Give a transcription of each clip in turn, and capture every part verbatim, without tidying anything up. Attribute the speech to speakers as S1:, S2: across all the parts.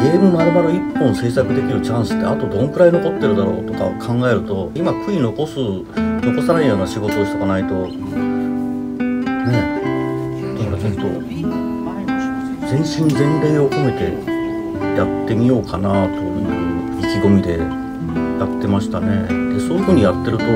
S1: ゲーム丸々いっぽん制作できるチャンスってあとどんくらい残ってるだろうとか考えると、今悔い残す残さないような仕事をしとかないとねえ、だからちょっと全身全霊を込めてやってみようかなという意気込みでやってましたね。でそういうふうにやってると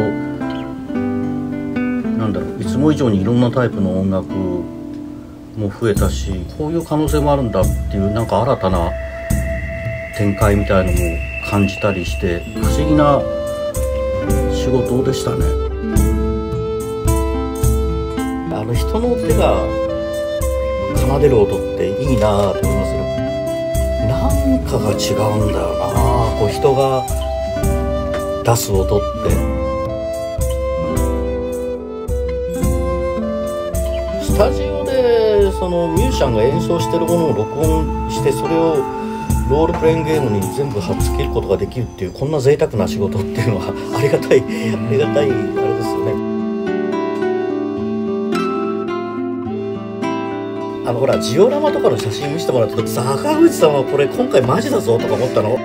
S1: なんだろう、いつも以上にいろんなタイプの音楽も増えたし、こういう可能性もあるんだっていうなんか新たな展開みたいのも感じたりして、不思議な仕事でしたね。あの人の手が奏でる音っていいなと思いますよ。なんかが違うんだよな、こう人が出す音って。スタジオでそのミュージシャンが演奏してるものを録音して、それをロールプレイングゲームに全部貼っつけることができるっていう、こんな贅沢な仕事っていうのはありがたいありがたいあれですよね。あのほらジオラマとかの写真見せてもらった時、坂口さんはこれ今回マジだぞとか思ったの。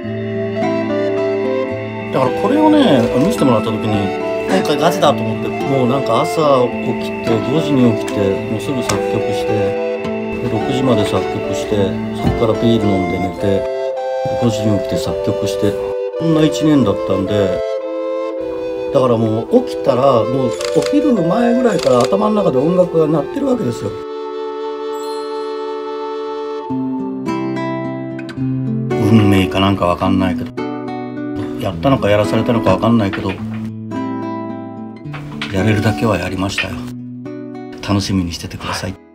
S1: だからこれをね見せてもらった時に、今回ガチだと思って、もうなんか朝起きてごじに起きてもうすぐ作曲して、でろくじまで作曲して、そこからビール飲んで寝てごじに起きて作曲して、こんないちねんだったんで、だからもう起きたらもう起きる前ぐらいから頭の中で音楽が鳴ってるわけですよ。運命かなんかわかんないけど、やったのかやらされたのかわかんないけど、やれるだけはやりましたよ。楽しみにしててください。